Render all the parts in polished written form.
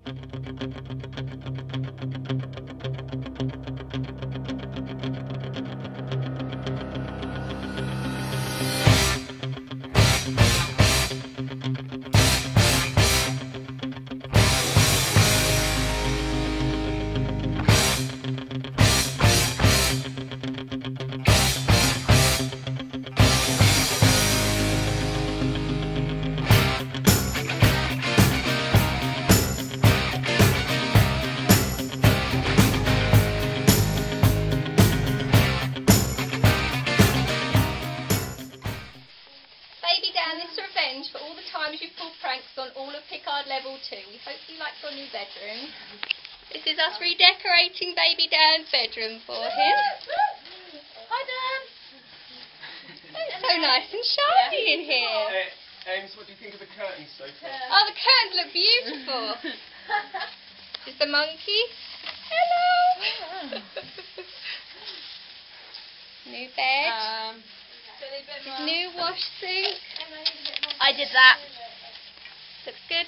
For all the times you've pulled pranks on all of Pickard Level 2. We hope you like your new bedroom. This is us redecorating baby Dan's bedroom for him. Hi Dan! It's so nice and shiny in here. Ames, what do you think of the curtains so far? Oh, the curtains look beautiful. Is the monkey? Hello! New bed. New wash sink. I did that. Looks good.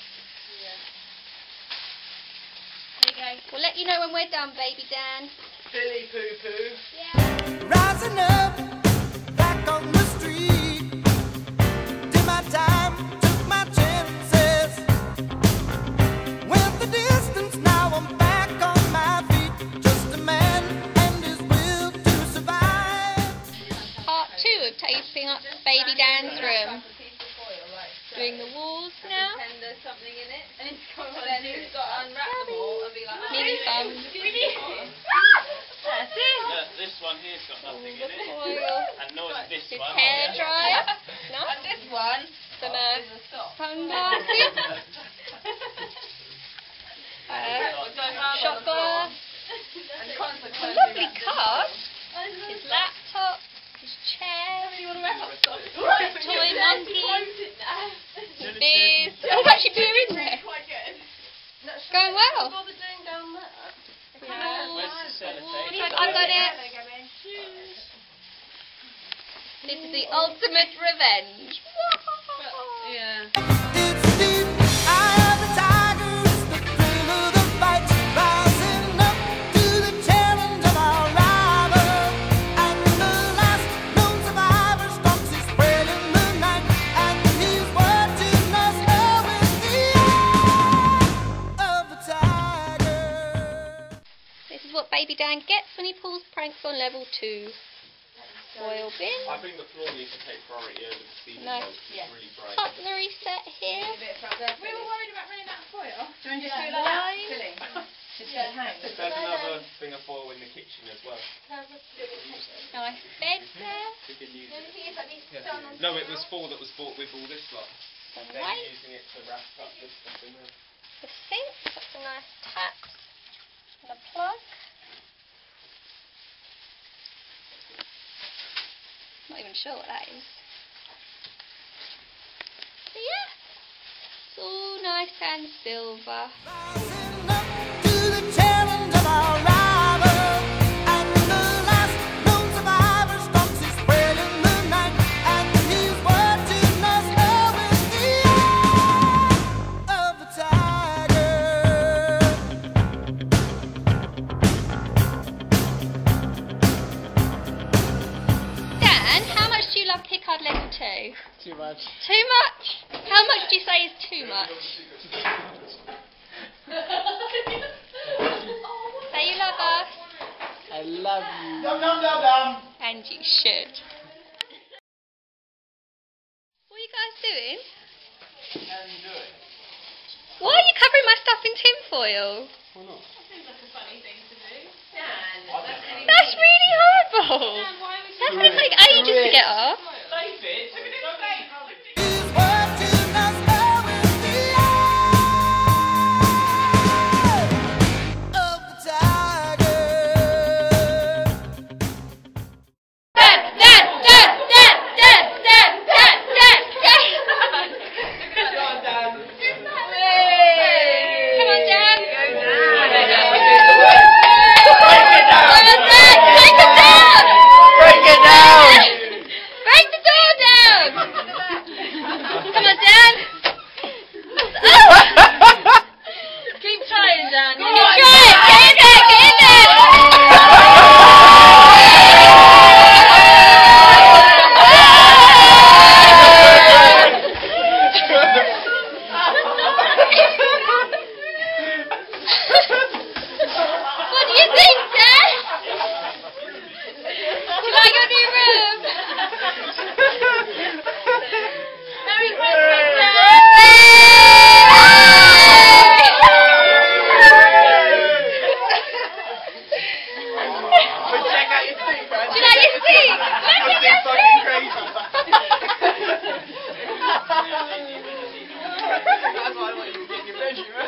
There you go. We'll let you know when we're done, baby Dan. Billy Poo Poo. Yeah. Rising up, back on the street. Did my time, took my chances. Went the distance, now I'm back on my feet. Just a man and his will to survive. Part 2 of taping up baby Dan's room. Doing the walls now. Pretend there's something in it, and then he's got to unwrap them all and be like, Mini bum. That's it. This one here's got nothing in it. Foil. And nor is this His one. hair dryer. And Nice. this one Some is a sock. sunglasses. Shot glass. Lovely cup. His laptop. His chair. His toy monkey. His beers. Oh, there's actually beer in there. It's going well. Where's the sellotape? I got it. This is the ultimate revenge. Yeah. It's deep, eye of the tiger, it's the thrill of the fight. Rising up to the challenge of our rival. And the last known survivor stalks his prey in the night. And he's watching us now in the eye of the tiger. This is what baby Dan gets when he pulls pranks on level 2. Foil bin. I think the floor needs to take priority over the ceiling. Nice. It's really bright. Cutlery set here. We were worried about running out of foil. Do you want to just do Wine. like that? Filling. Just get hang. There's another thing of foil in the kitchen as well. Nice bed there. We can use it. No, it was foil that was bought with all this lot. Some They're weight. using it to wrap up this stuff in there. The sink. Got some nice taps. And a plug. Not even sure what that is. So yeah, it's all nice and silver. Rising up to the challenge of our rival. And the last known survivor stalks his prey in the night. And he's watching us now in the eye of the tiger. Dan, how much do you love Pickard Level 2? Too much. Too much? How much do you say is too much? Say you love us. I love you. And you should. What are you guys doing? Why are you covering my stuff in tinfoil? Why not? That's really horrible. That's going to take ages to get off. He's watching us now in the eye of the tiger. Dan! Come on, Dan. Take it down! Break it down! Break you, man.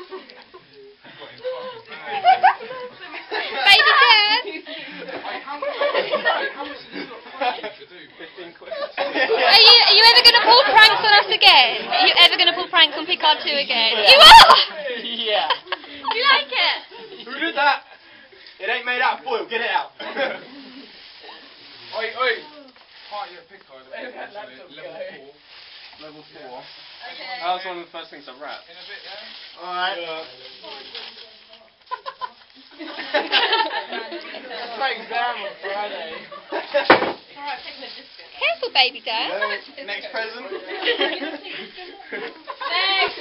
Baby Dan. Are you ever going to pull pranks on us again? Are you ever going to pull pranks on Pickard 2 again? Yeah. You are! Yeah. You like it? Who did that? It ain't made out of foil. Get it out. Oi, oi. Party at Pickard. Level 4. Okay. That was one of the first things I wrapped. In a bit, yeah? Alright. Frank's down on Friday. Alright, take the biscuit. Careful, baby Dan. Next present. Next!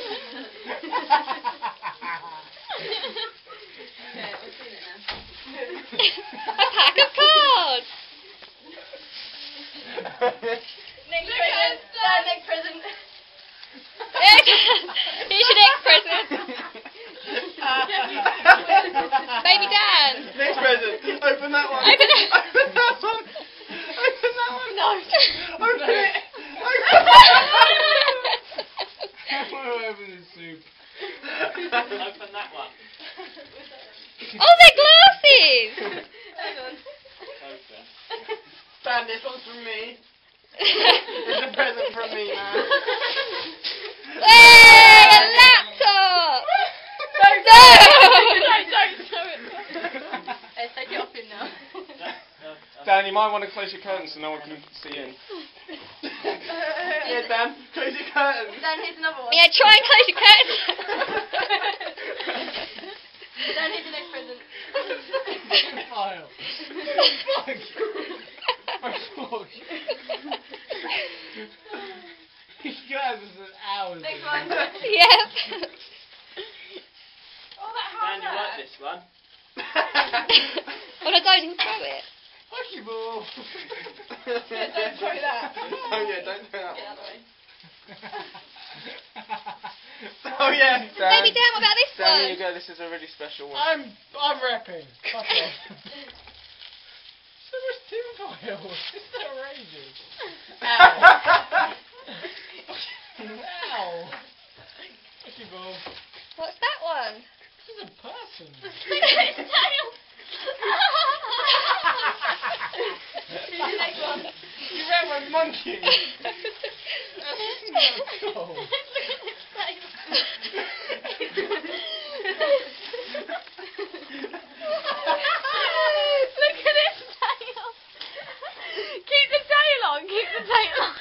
Okay, we've seen it now. A pack of cards. Next present. Next present. Here's your next present. Baby Dan. Next present. Open that one. Open it. Open that one. Open that one. No. Open it. I want to open the soup. Open that one. Oh, they're glasses. Hang on. Open. Dan, this one's from me. It's a present from me, man. Hey, a laptop. Don't No. show it. Let's take it off him now. Dan, you might want to close your curtains so no one can see in. Yeah, Dan, close your curtains. Dan, here's another one. Yeah, try and close your curtains. Dan, here's the next present. File. Fuck. You guys are an hour. Next one. Yep. Oh, that hard. Dan, you like this one? Well, I don't even throw it. Hockey ball. Don't throw that. Oh yeah, don't do that. Get out of the way. Oh yeah, Dan. Baby Dan, what about this Dan, here you one? go. This is a really special one. I'm rapping. Fuck off. So much tinfoil. It's outrageous. Ow. Ow. Hockey ball. What's that one? This is a person. Here's the next one. You ran with monkey. That's not cool. Look at this tail. Keep the tail on. Keep the tail on.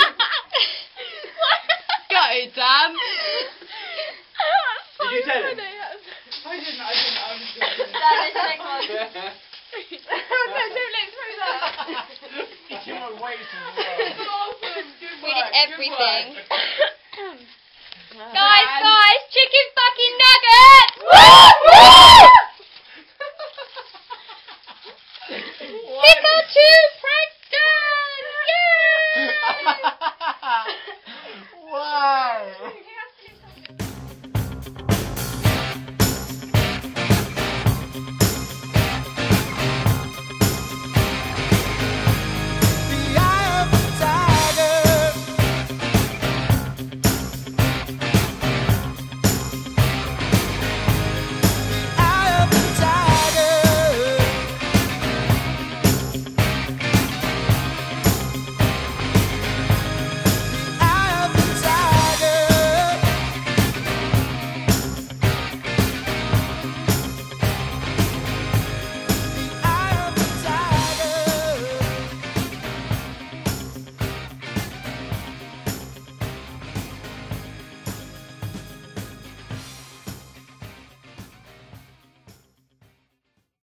Go, Dan. Did you tell him? I didn't. Dan, here's the next one. Yeah. No, don't let him through that. It's in my weight as well. Awesome. Good We work. did everything. Good work. Guys, chicken